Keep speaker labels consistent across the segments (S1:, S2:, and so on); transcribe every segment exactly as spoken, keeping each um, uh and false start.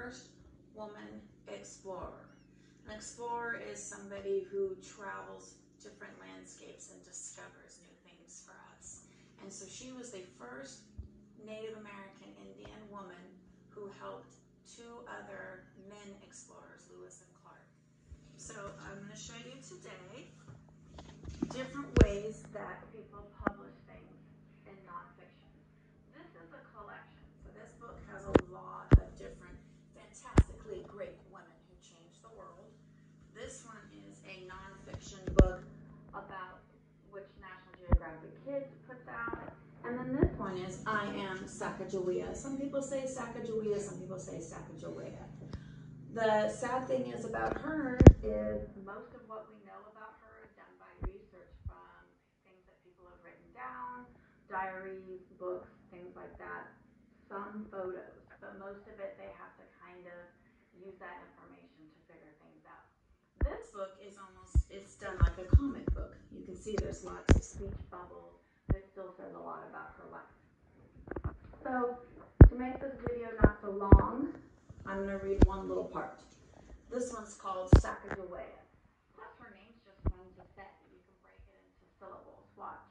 S1: first woman explorer. An explorer is somebody who travels different landscapes and discovers new things for us. And so she was the first Native American Indian woman who helped two other men explorers, Lewis and Clark. So I'm going to show you today different ways that people publish things in nonfiction. This is a collection. So this book has a lot of different fantastically great women who changed the world. This one is a nonfiction book about which National Geographic Kids puts out. And then this one is I Am Sacagawea. Some people say Sacagawea, some people say Sacagawea. The sad thing is about her is most of what we know about her is done by research from things that people have written down, diaries, books, things like that, some photos, but most of it they have to kind of use that information to figure things out. This book is almost, it's done like a comic book. You can see there's lots of speech bubbles, but it still says a lot about her life. So to make this video not so long, I'm going to read one little part. This one's called Sacagawea. Plus her name's just fun to say. You can break it into syllables. Watch.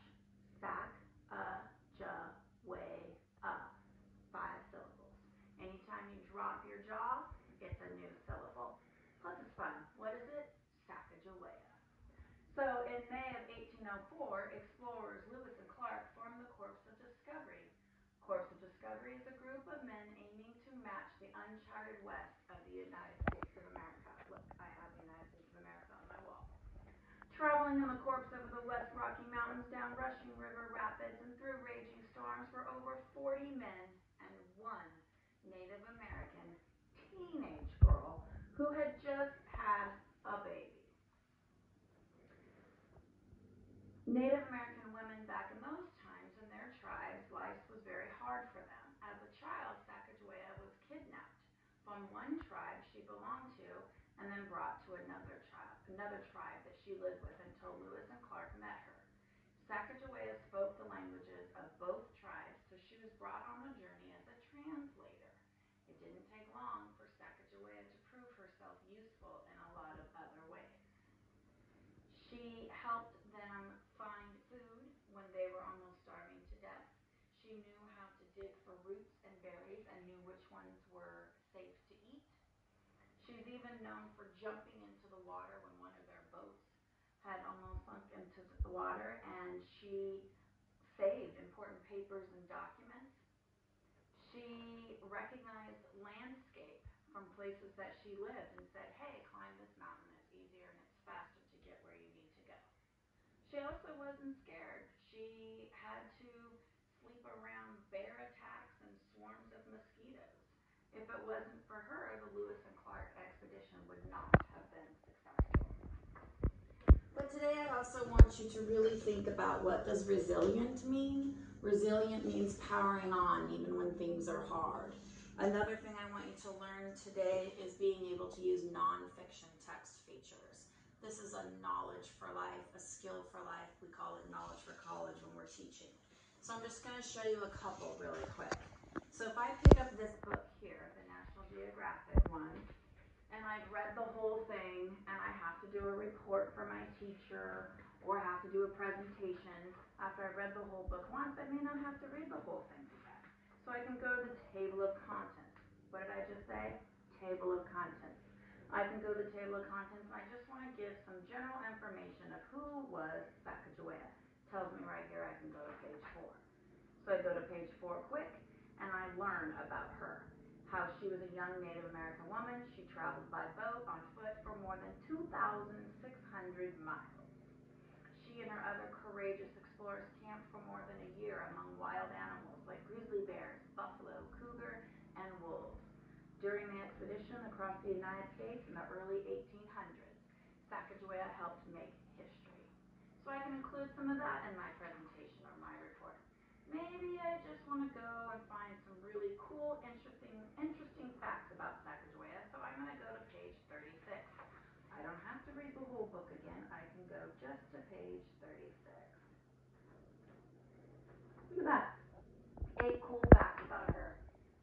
S1: Sac-a-ja-way-a. Five syllables. Anytime you drop your jaw, it's a new syllable. Plus it's fun. What is it? Sacagawea. So in May of eighteen oh four, explorers Lewis and Clark formed the Corps of Discovery. Corps of Discovery is a group of men aiming to match the uncharted west of the United States of America. Look, I have the United States of America on my wall. Traveling in the corpse over the West Rocky Mountains, down rushing river rapids, and through raging storms were over forty men and one Native American teenage girl who had just had a baby. Native American women back in those times in their tribes, life was very hard for them. As a child, Sacagawea was kidnapped from one tribe she belonged to and then brought to another tribe, another tribe that she lived with until Lewis and Clark met her. Sacagawea spoke the languages of both tribes, so she was brought on a journey as a translator. It didn't take long for Sacagawea to prove herself useful in a lot of other ways. She helped them find food when they were almost starving to death. She knew how to dig for roots and berries and knew which ones were safe to eat. She's even known for jumping into the water when one of their boats had almost sunk into the water, and she saved important papers and documents. She recognized landscape from places that she lived and said, hey, climb this mountain, it's easier and it's faster to get where you need to go. She also wasn't scared. She had to sleep around bear attacks and swarms of mosquitoes. If it wasn't for her, the Lewis and Clark expedition would not have been successful. But today I also want you to really think about, what does resilient mean? Resilient means powering on even when things are hard. Another thing I want you to learn today is being able to use nonfiction text features. This is a knowledge for life, a skill for life. We call it knowledge for college when we're teaching. So I'm just going to show you a couple really quick. So if I pick up this book here, the National Geographic one, and I've read the whole thing, and I have to do a report for my teacher, or have to do a presentation, after I've read the whole book once, I may not have to read the whole thing again. So I can go to the table of contents. What did I just say? Table of contents. I can go to the table of contents, and I just want to give some general information of who was Sacagawea. Tells me right here I can go to page four. So I go to page four quick, and I learn about her. How she was a young Native American woman. She traveled by boat, on foot, for more than two thousand six hundred miles. She and her other courageous explorers camped for more than a year among wild animals like grizzly bears, buffalo, cougar, and wolves. During the expedition across the United States in the early eighteen hundreds, Sacagawea helped make history. So I can include some of that in my presentation or my report. Maybe I just want to go and find some really cool, interesting, interesting facts about Sacagawea, so I'm going to go to page thirty-six. I don't have to read the whole book again. I can go just to page thirty-six. Look at that. Eight cool facts about her.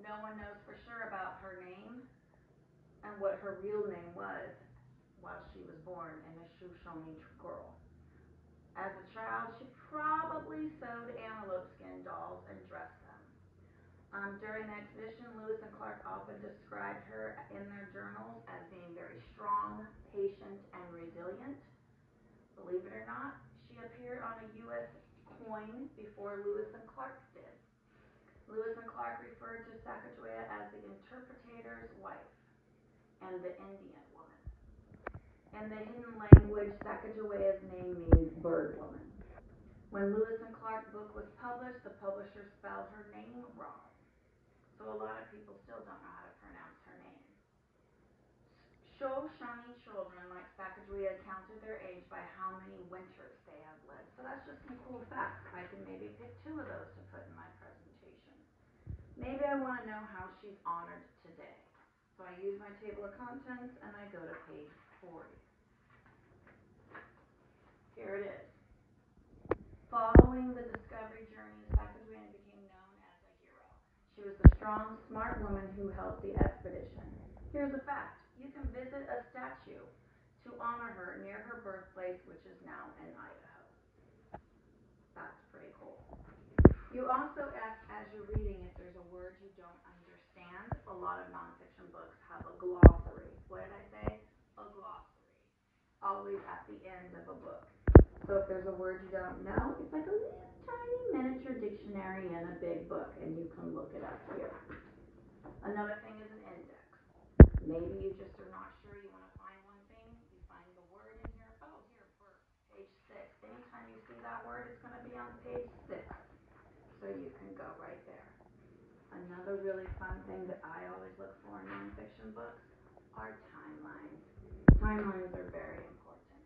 S1: No one knows for sure about her name and what her real name was while she was born in the Shoshone girl. As a child, she probably sewed antelope skin dolls and dressed them. Um, during the exhibition, Lewis and Clark often described her in their journals as being very strong, patient, and resilient. Believe it or not, she appeared on a U S coin before Lewis and Clark did. Lewis and Clark referred to Sacagawea as the interpreter's wife and the Indian woman. In the hidden language, Sacagawea's name means bird woman. When Lewis and Clark book was published, the publisher spelled her name wrong. So a lot of people still don't know how to pronounce her name. Shoshone children like Sacagawea counted their age by how many winters they have lived. So that's just some cool facts. I can maybe pick two of those to put in my presentation. Maybe I want to know how she's honored today. So I use my table of contents and I go to page forty. Here it is. Following the discovery journey, Sacagawea became known as a hero. She was the strong, smart woman who helped the expedition. Here's a fact. You can visit a statue to honor her near her birthplace, which is now in Idaho. That's pretty cool. You also ask as you're reading if there's a word you don't understand. A lot of nonfiction books have a glossary. What did I say? A glossary. Always at the end of a book. So if there's a word you don't know, it's like a little tiny miniature dictionary in a big book, and you can look it up here. Another thing is an index. Maybe you just are not sure, you want to find one thing, you find the word in here. Oh, here, bird, page six. Anytime you see that word, it's going to be on page six. So you can go right there. Another really fun thing that I always look for in nonfiction books are timelines. Timelines are very important.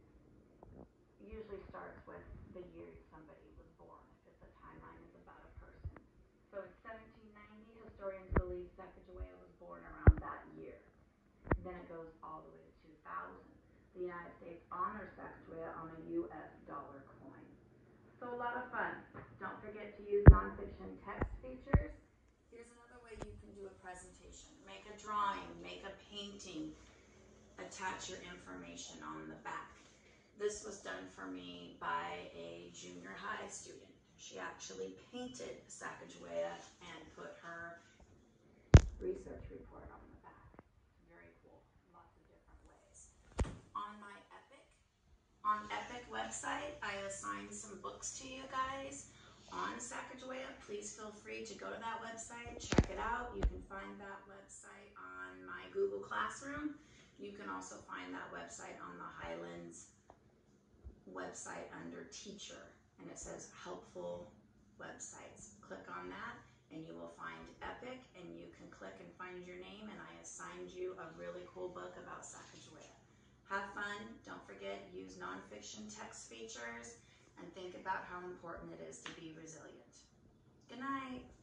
S1: It usually starts with the year somebody was born, if it's a timeline is about a person. So in seventeen ninety, historians believe Sacagawea was born around that year. Then it goes all the way to two thousand. The United States honors Sacagawea on a U S dollar coin. So a lot of fun. Don't forget to use nonfiction text features. Here's another way you can do a presentation. Make a drawing, make a painting, attach your information on the back. This was done for me by a junior high student. She actually painted Sacagawea and put her research report on the back. Very cool. Lots of different ways. On my Epic, on Epic website, I assigned some books to you guys on Sacagawea. Please feel free to go to that website, check it out. You can find that website on my Google Classroom. You can also find that website on the Highlands website under teacher, and it says helpful websites. Click on that and you will find Epic, and you can click and find your name, and I assigned you a really cool book about Sacagawea. Have fun. Don't forget, use nonfiction text features and think about how important it is to be resilient. Good night.